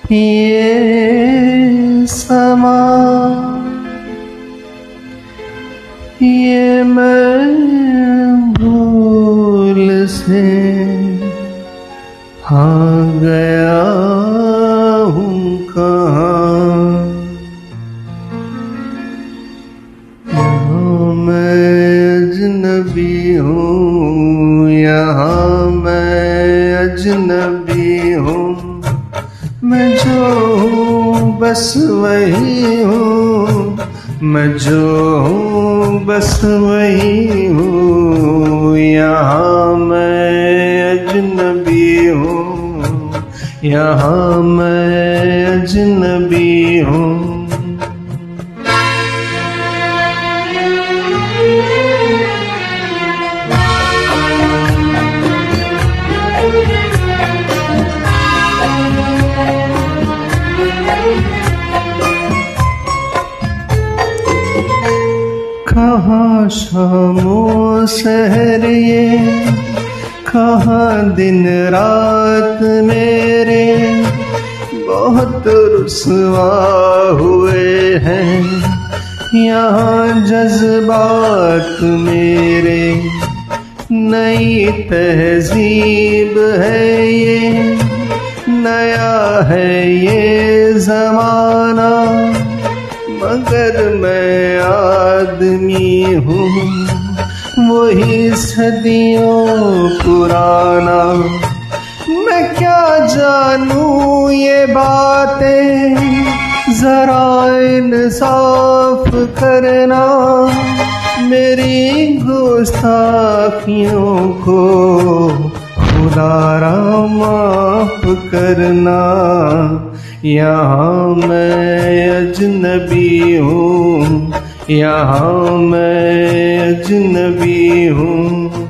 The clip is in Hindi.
ये समा ये मैं भूल से हाँ गया हूँ कहाँ। यहाँ मैं अजनबी हूँ, यहाँ मैं अजनबी हूँ। मैं जो हूँ बस वही हूँ, मैं जो हूँ बस वही हूँ। यहाँ मैं अजनबी हूँ, यहाँ मैं अजनबी हूँ। कहाँ शामों सहर ये, कहाँ दिन रात मेरे बहुत रुसवा हुए हैं। यहाँ जज्बात मेरे नई तहजीब है ये, नया है ये ज़माना, मगर मैं आदमी हूँ वही सदियों पुराना। मैं क्या जानूँ ये बातें, जरा इंसाफ करना, मेरी गुस्ताखियों को खुदारा माफ करना। यहाँ मैं अजनबी हूँ, यहाँ मैं अजनबी हूँ।